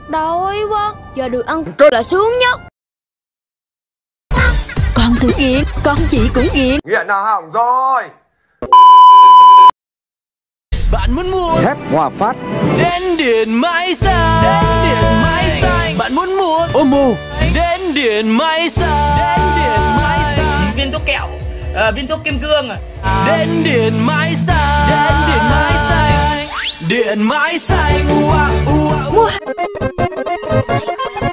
Đói quá, giờ được ăn cơm là sướng nhất. Con tôi nghiện, con chị cũng nghiện. Nghiện nào hỏng rồi. Bạn muốn mua thép Hòa Phát, đến Điện Máy Xanh, đến Điện Máy Xanh. Bạn muốn mua Omo, đến Điện Máy Xanh, đến Điện Máy Xanh. Viên thuốc kẹo, viên thuốc kim cương à. Đến Điện Máy Xanh, đến Điện Máy Xanh, Điện Máy Xanh. Mua